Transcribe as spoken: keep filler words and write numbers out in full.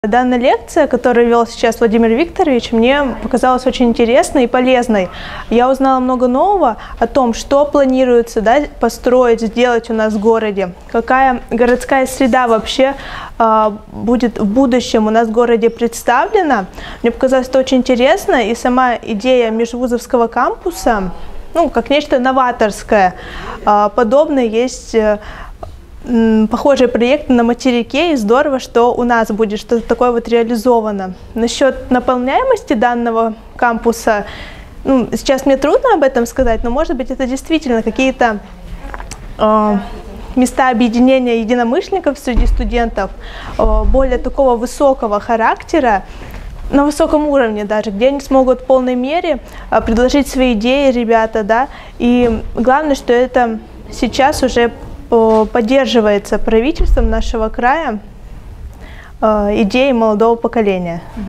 Данная лекция, которую вел сейчас Владимир Викторович, мне показалась очень интересной и полезной. Я узнала много нового о том, что планируется, да, построить, сделать у нас в городе, какая городская среда вообще э, будет в будущем у нас в городе представлена. Мне показалось это очень интересно, и сама идея межвузовского кампуса, ну, как нечто новаторское, э, подобное есть. Э, Похожие проекты на материке, и здорово, что у нас будет что-то такое вот реализовано. Насчет наполняемости данного кампуса, ну, сейчас мне трудно об этом сказать, но может быть это действительно какие-то э, места объединения единомышленников среди студентов, э, более такого высокого характера, на высоком уровне даже, где они смогут в полной мере э, предложить свои идеи, ребята, да, и главное, что это сейчас уже поддерживается правительством нашего края идеи молодого поколения.